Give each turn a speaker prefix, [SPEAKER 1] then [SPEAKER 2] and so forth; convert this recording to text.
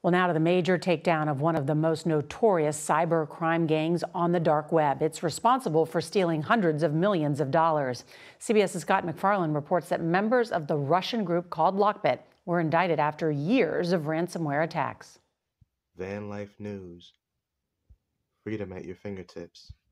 [SPEAKER 1] Well, now to the major takedown of one of the most notorious cyber crime gangs on the dark web. It's responsible for stealing hundreds of millions of dollars. CBS's Scott McFarland reports that members of the Russian group called Lockbit were indicted after years of ransomware attacks.
[SPEAKER 2] Van Life News. Freedom at your fingertips.